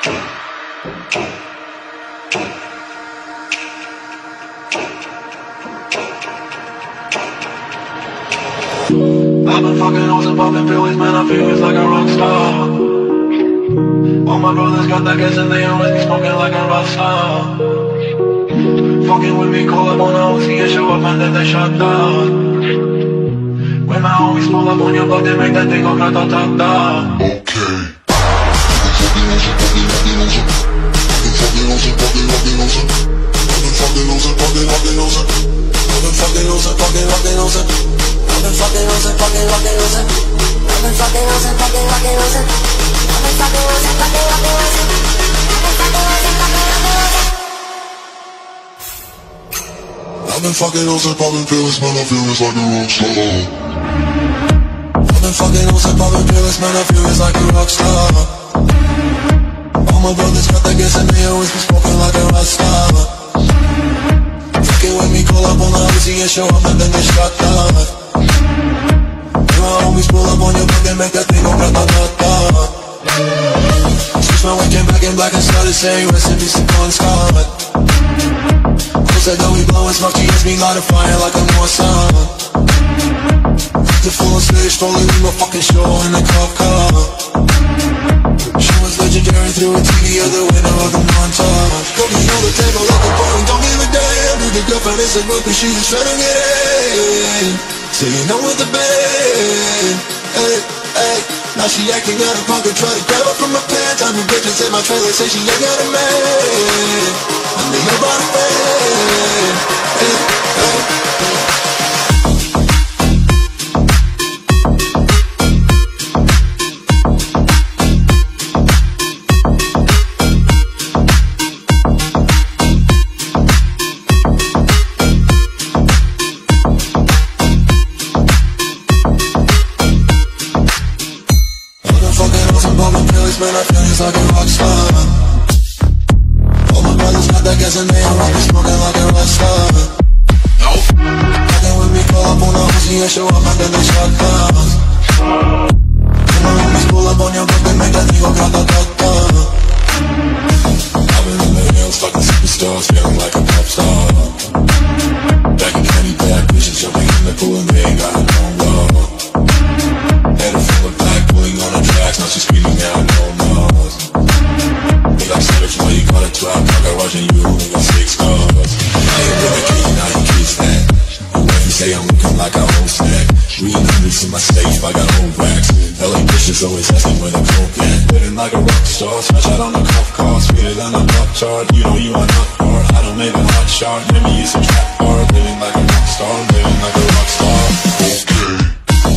I've been fucking hoes and popping pills, man, I feel it's like a rock star. All my brothers got that gas and they always be smoking like a rock star. Fucking with me, call up on a OC and show up and then they shut down. When my homies pull up on your block, they make that thing go grata-ta-ta. Okay. I've been fucking hoes and popping pills, man, I feel it's like a rock star. I've been fucking hoes and popping pills, man, I feel it's like a rock star. All my brothers got that gas and they always be smoking like a rock star. Fucking with me, call up on the Uzi and show up and then they shut down. And my homies pull up on your block and make that thing go grata-ta-ta. Switch my way, came back in black and started saying rest in peace to Bon Scott. Cause I know we blowin' smoke, she hits me light a fire like a North Sun. The full on stage, totally leave my fucking show in a cop car. She was legendary through a TV, you're the winner of the montage. Cooking on the table like a bone, don't give a damn. Dude, the girlfriend is a rookie, she was trying to get in. Singing on with the band, hey, hey. Now she acting out of pocket, try to grab her from my pants. I'm a bitch and say my trailer, say she ain't got a man. I need nobody fan, hey, hey. Man, I feel it's like a rock star. All my brothers got that gas and they all be smoking like a rock star. Fucking with me, call up on a Uzi and show up and then they shut down. And my homies pull up on your block and make that thing go grata-ta-ta. I've been in the hills, fucking superstars, feeling like a pop star. Back in Kenny, bad bitches jumping in the pool and they ain't got no love. Head full of black, pulling on the tracks, now she's screaming out no more. They got search, why you got a 12, I got watching you, only got 6 cars. I ain't with a key, now you kiss that. If you say I'm looking like a whole snack, reading hundreds in my stage, I got old racks. LA bitches always asking where the coke at. Living like a rock star, smash out on the cop car, sweeter than a pop chart. You know you are not hard, I don't make a hot shot. Maybe it's a trap bar, living like a rock star, living like a rock star. Okay.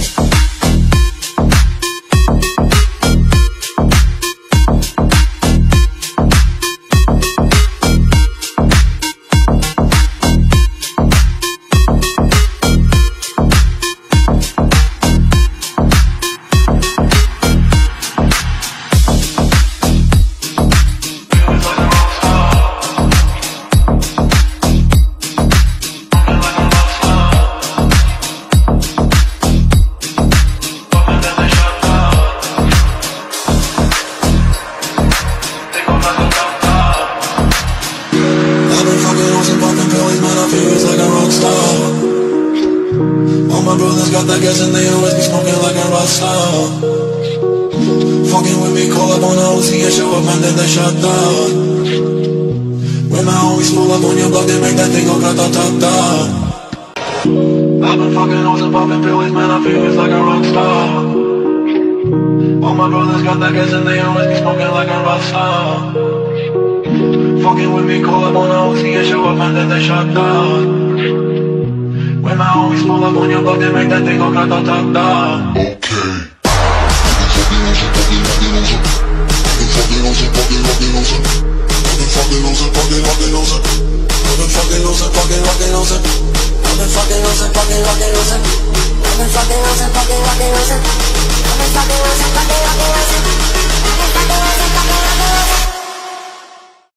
All my brothers got that gas and they always be smoking like a rock star. Fucking with me, call up on a OC and show up and then they shut down. When my homies pull up on your block, they make that thing go grata-ta-ta. I've been fucking hoes and popping pills, man, I feel it's like a rock star. All my brothers got that gas and they always be smoking like a rock star. Fucking with me, call up on a OC and show up and then they shut down. When my homies pull up on your block, they make that thing go grata-ta-ta. Okay. I've been fucking